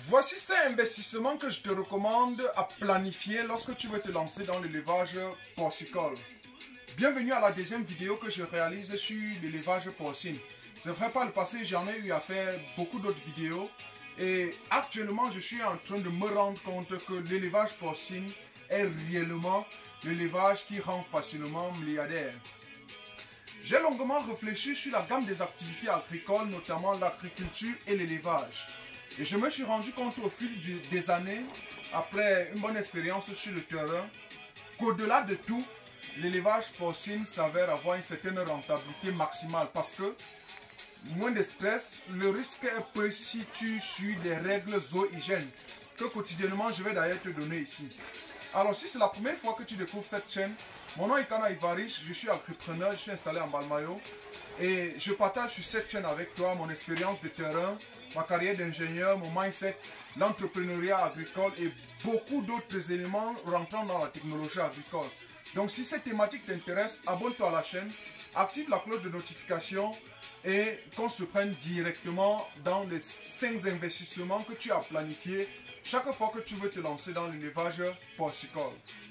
Voici 5 investissements que je te recommande à planifier lorsque tu veux te lancer dans l'élevage porcicole. Bienvenue à la deuxième vidéo que je réalise sur l'élevage porcine. C'est vrai, par le passé, j'en ai eu à faire beaucoup d'autres vidéos. Et actuellement, je suis en train de me rendre compte que l'élevage porcine est réellement l'élevage qui rend facilement milliardaire. J'ai longuement réfléchi sur la gamme des activités agricoles, notamment l'agriculture et l'élevage. Et je me suis rendu compte au fil des années, après une bonne expérience sur le terrain, qu'au-delà de tout, l'élevage porcine s'avère avoir une certaine rentabilité maximale parce que moins de stress, le risque est peu si tu suis les règles zoo-hygiène que quotidiennement je vais d'ailleurs te donner ici. Alors si c'est la première fois que tu découvres cette chaîne, mon nom est Kana Ivaris, je suis entrepreneur, je suis installé en Balmayo et je partage sur cette chaîne avec toi mon expérience de terrain, ma carrière d'ingénieur, mon mindset, l'entrepreneuriat agricole et beaucoup d'autres éléments rentrant dans la technologie agricole. Donc si cette thématique t'intéresse, abonne-toi à la chaîne, active la cloche de notification et qu'on se prenne directement dans les 5 investissements que tu as planifiés chaque fois que tu veux te lancer dans l'élevage porcicole.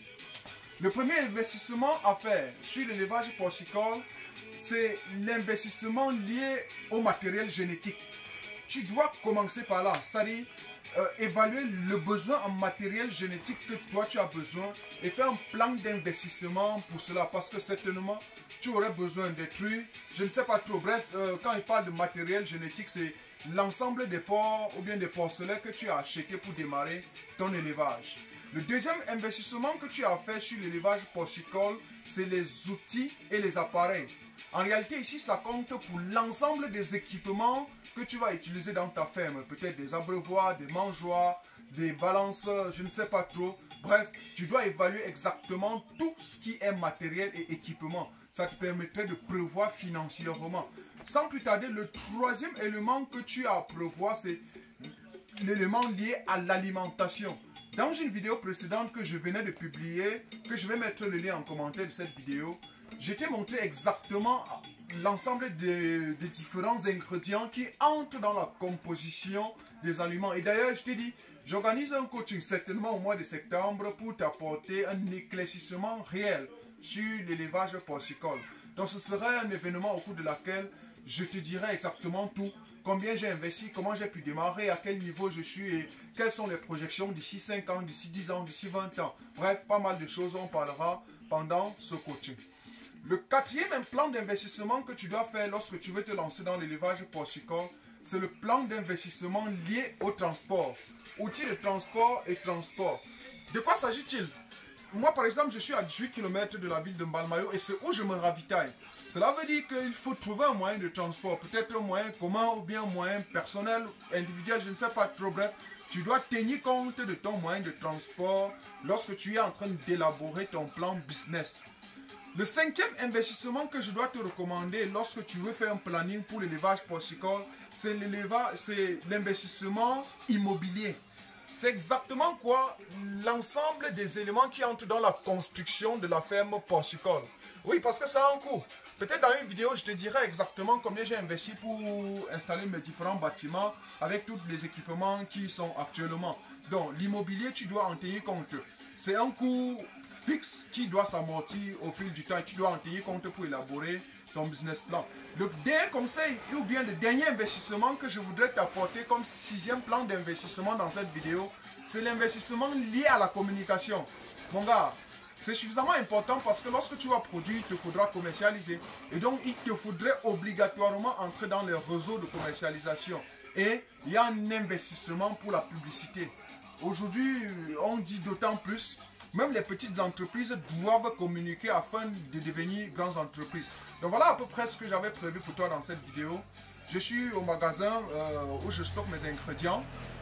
Le premier investissement à faire sur l'élevage porcicole, c'est l'investissement lié au matériel génétique. Tu dois commencer par là, c'est-à-dire évaluer le besoin en matériel génétique que toi tu as besoin et faire un plan d'investissement pour cela parce que certainement tu aurais besoin de trucs, je ne sais pas trop. Bref, quand il parle de matériel génétique, c'est l'ensemble des porcs ou bien des porcelets que tu as acheté pour démarrer ton élevage. Le deuxième investissement que tu as fait sur l'élevage porcicole, c'est les outils et les appareils. En réalité, ici, ça compte pour l'ensemble des équipements que tu vas utiliser dans ta ferme. Peut-être des abreuvoirs, des mangeoires, des balanceurs, je ne sais pas trop. Bref, tu dois évaluer exactement tout ce qui est matériel et équipement. Ça te permettrait de prévoir financièrement. Sans plus tarder, le troisième élément que tu as à prévoir, c'est l'élément lié à l'alimentation. Dans une vidéo précédente que je venais de publier, que je vais mettre le lien en commentaire de cette vidéo, je t'ai montré exactement l'ensemble des différents ingrédients qui entrent dans la composition des aliments. Et d'ailleurs, je t'ai dit, j'organise un coaching certainement au mois de septembre pour t'apporter un éclaircissement réel sur l'élevage porcicole. Donc ce serait un événement au cours de laquelle je te dirai exactement tout. Combien j'ai investi, comment j'ai pu démarrer, à quel niveau je suis et quelles sont les projections d'ici 5 ans, d'ici 10 ans, d'ici 20 ans. Bref, pas mal de choses, on parlera pendant ce coaching. Le quatrième plan d'investissement que tu dois faire lorsque tu veux te lancer dans l'élevage porcicole, c'est le plan d'investissement lié au transport. Outils de transport et transport. De quoi s'agit-il? Moi, par exemple, je suis à 18 km de la ville de Balmayo et c'est où je me ravitaille. Cela veut dire qu'il faut trouver un moyen de transport, peut-être un moyen commun ou bien un moyen personnel, individuel, je ne sais pas trop. Bref, tu dois tenir compte de ton moyen de transport lorsque tu es en train d'élaborer ton plan business. Le cinquième investissement que je dois te recommander lorsque tu veux faire un planning pour l'élevage porcicole, c'est l'investissement immobilier. C'est exactement quoi? L'ensemble des éléments qui entrent dans la construction de la ferme porcicole. Oui, parce que ça a un coût. Peut-être dans une vidéo, je te dirai exactement combien j'ai investi pour installer mes différents bâtiments avec tous les équipements qui sont actuellement. Donc, l'immobilier, tu dois en tenir compte. C'est un coût fixe qui doit s'amortir au fil du temps et tu dois en tenir compte pour élaborer ton business plan. Le dernier conseil ou bien le dernier investissement que je voudrais t'apporter comme 6e plan d'investissement dans cette vidéo, c'est l'investissement lié à la communication. Mon gars, c'est suffisamment important parce que lorsque tu vas produire, il te faudra commercialiser. Et donc, il te faudrait obligatoirement entrer dans les réseaux de commercialisation. Et il y a un investissement pour la publicité. Aujourd'hui, on dit d'autant plus. Même les petites entreprises doivent communiquer afin de devenir grandes entreprises. Donc voilà à peu près ce que j'avais prévu pour toi dans cette vidéo. Je suis au magasin où je stocke mes ingrédients.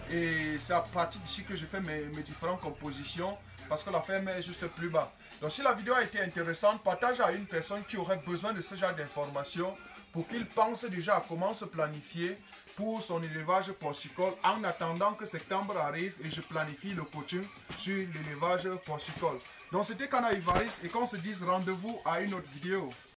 Et c'est à partir d'ici que je fais mes différentes compositions. Parce que la ferme est juste plus bas. Donc si la vidéo a été intéressante, partage à une personne qui aurait besoin de ce genre d'informations pour qu'il pense déjà à comment se planifier pour son élevage porcicole en attendant que septembre arrive et je planifie le coaching sur l'élevage porcicole. Donc c'était Kana Ivaris et qu'on se dise rendez-vous à une autre vidéo.